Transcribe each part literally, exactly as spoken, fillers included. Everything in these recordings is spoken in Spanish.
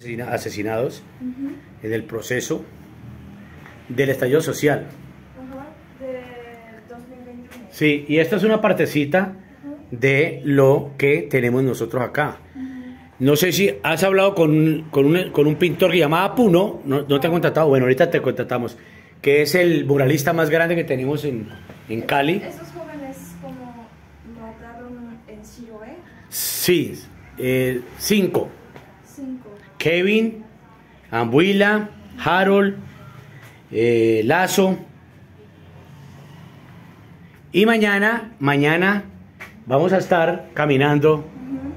asesinados uh-huh. en el proceso del estallido social. Uh-huh. De dos mil veintiuno. Sí, y esta es una partecita uh-huh. de lo que tenemos nosotros acá. Uh-huh. No sé si has hablado con, con, un, con un pintor que llamaba Puno, no, no te han contratado, bueno, ahorita te contratamos, que es el muralista más grande que tenemos en, en Cali. ¿Esos jóvenes como mataron en Siloé? Sí, eh, cinco. Cinco. Kevin, Ambuila, Harold, eh, Lazo. Y mañana, mañana vamos a estar caminando. Uh-huh.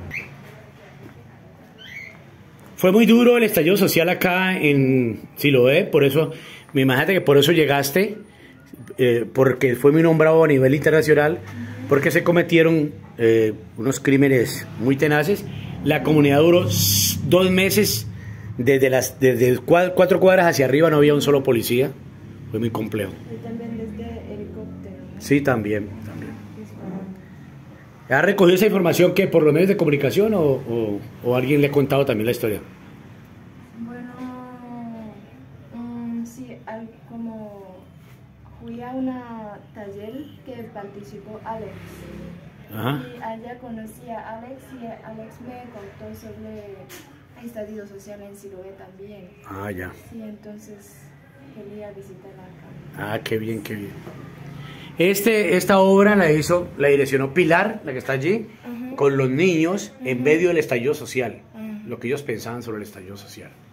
Fue muy duro el estallido social acá en Siloé, por eso, me imagino que por eso llegaste, eh, porque fue muy nombrado a nivel internacional, uh-huh. porque se cometieron eh, unos crímenes muy tenaces. La comunidad duró dos meses, desde las desde cuatro cuadras hacia arriba no había un solo policía. Fue muy complejo. Y también desde helicóptero, ¿no? Sí, también, también. ¿Ha recogido esa información que por los medios de comunicación o, o, o alguien le ha contado también la historia? Bueno, um, sí, al, como fui a una taller que participó Alex. Ajá. Y allá conocí a Alex y Alex me contó sobre el estallido social en Siloé también. Ah, ya. Sí, entonces quería visitarla acá. Ah, qué bien, qué bien. Este, esta obra la hizo, la direccionó Pilar, la que está allí, uh-huh. con los niños uh-huh. en medio del estallido social, uh-huh. lo que ellos pensaban sobre el estallido social.